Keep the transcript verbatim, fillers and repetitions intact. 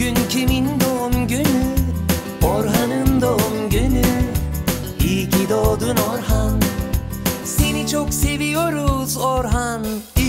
Bugün kimin doğum günü? Orhan'ın doğum günü. İyi ki doğdun Orhan. Seni çok seviyoruz Orhan.